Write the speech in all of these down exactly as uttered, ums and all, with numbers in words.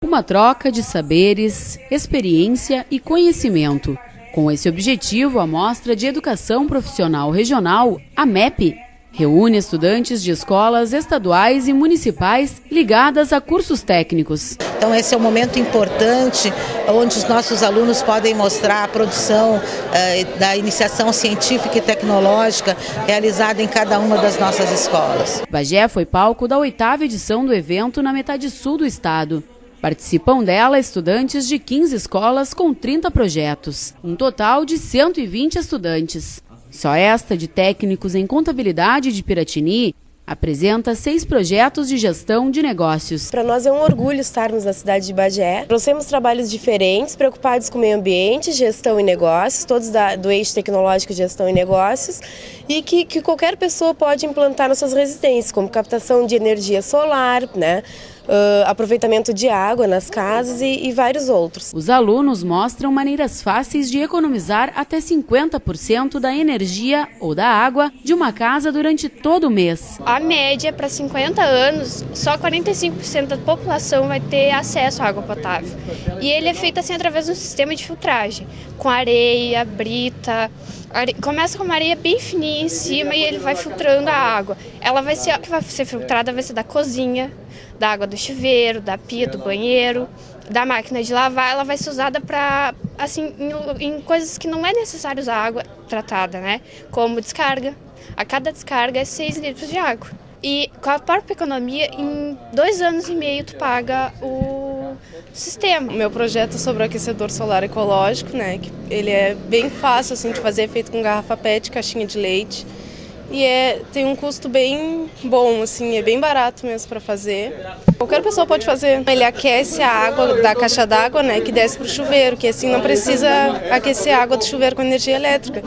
Uma troca de saberes, experiência e conhecimento. Com esse objetivo, a Mostra de Educação Profissional Regional, a M E P, reúne estudantes de escolas estaduais e municipais ligadas a cursos técnicos. Então esse é um momento importante onde os nossos alunos podem mostrar a produção eh, da iniciação científica e tecnológica realizada em cada uma das nossas escolas. Bagé foi palco da oitava edição do evento na metade sul do estado. Participam dela estudantes de quinze escolas com trinta projetos, um total de cento e vinte estudantes. Só esta, de técnicos em contabilidade de Piratini, apresenta seis projetos de gestão de negócios. Para nós é um orgulho estarmos na cidade de Bagé. Trouxemos trabalhos diferentes, preocupados com o meio ambiente, gestão e negócios, todos da, do eixo tecnológico, gestão e negócios, e que, que qualquer pessoa pode implantar nas suas residências, como captação de energia solar, né? Uh, aproveitamento de água nas casas e, e vários outros. Os alunos mostram maneiras fáceis de economizar até cinquenta por cento da energia ou da água de uma casa durante todo o mês. A média para cinquenta anos, só quarenta e cinco por cento da população vai ter acesso à água potável. E ele é feito assim através de um sistema de filtragem, com areia, brita. Are... Começa com uma areia bem fininha em cima e ele vai filtrando a água. Ela vai ser, que vai ser filtrada vai ser da cozinha, da água do chuveiro, da pia, do banheiro, da máquina de lavar. Ela vai ser usada para, assim, em, em coisas que não é necessário usar água tratada, né? Como descarga. A cada descarga é seis litros de água. E com a própria economia, em dois anos e meio tu paga o sistema. O meu projeto é sobre o aquecedor solar ecológico, né? Que ele é bem fácil assim de fazer, feito com garrafa P E T, caixinha de leite. E é, tem um custo bem bom, assim, é bem barato mesmo para fazer. Qualquer pessoa pode fazer. Ele aquece a água da caixa d'água, né, que desce para o chuveiro, que assim não precisa aquecer a água do chuveiro com energia elétrica.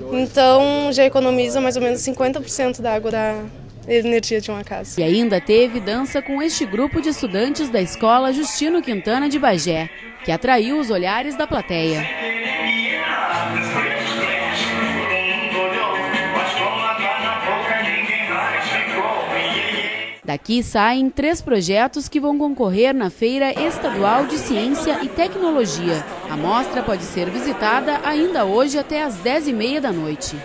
Então já economiza mais ou menos cinquenta por cento da água da energia de uma casa. E ainda teve dança com este grupo de estudantes da Escola Justino Quintana de Bagé, que atraiu os olhares da plateia. Daqui saem três projetos que vão concorrer na Feira Estadual de Ciência e Tecnologia. A mostra pode ser visitada ainda hoje até às dez e meia da noite.